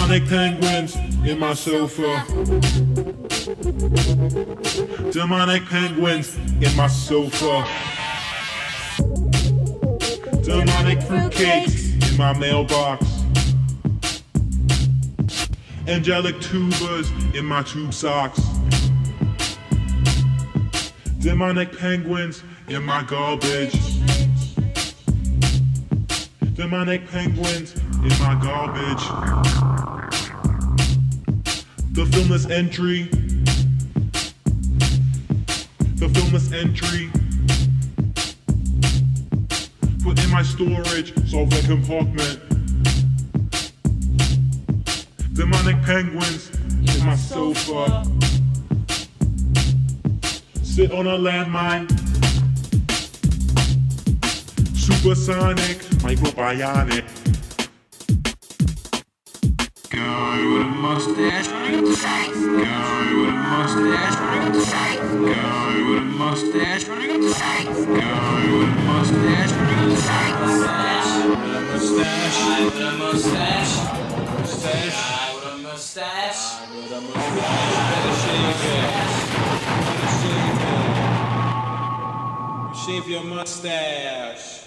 Demonic penguins in my sofa. Demonic penguins in my sofa. Demonic fruitcakes in my mailbox. Angelic tubers in my tube socks. Demonic penguins in my garbage. Demonic penguins in my garbage. The filmless entry. The filmless entry. Put in my storage, software compartment. Demonic penguins in my sofa. Sit on a landmine. Supersonic, microbionic. Guy with a mustache. Guy with a mustache. Guy with a mustache. Guy with a mustache. Guy with a mustache. Guy with a mustache. Shave your mustache.